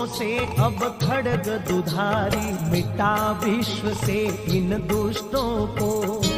से अब खड्ग दुधारी, मिटा विश्व से इन दुष्टों को,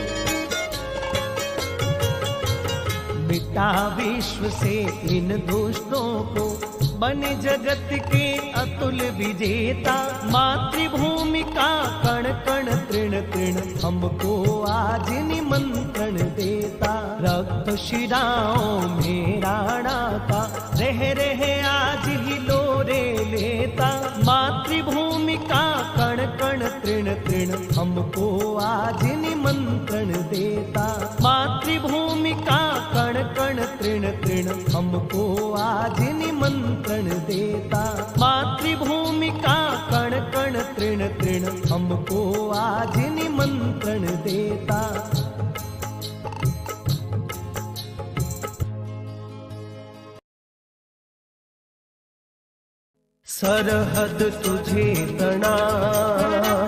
मिटा विश्व से इन दुष्टों को। बने जगत के अतुल विजेता, मातृभूमि का कण कण तृण तृण हमको आज निमंत्रण देता। रक्त शिराओं में राणा का रह रह आज ही लोरे लेता। मातृभूमि का कण कण तृण तृण हमको आज निमंत्रण देता। मातृभूमि का कण कण तृण तृण हमको आज निमंत्रण देता। मातृभूमि का कण कण तृण तृण हमको आज निमंत्रण देता। सरहद तुझे तणा